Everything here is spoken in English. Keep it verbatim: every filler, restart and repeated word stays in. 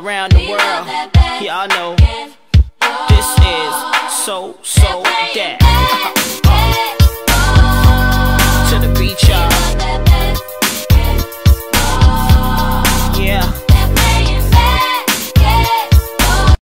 around the world. Y'all know this is So So Dat.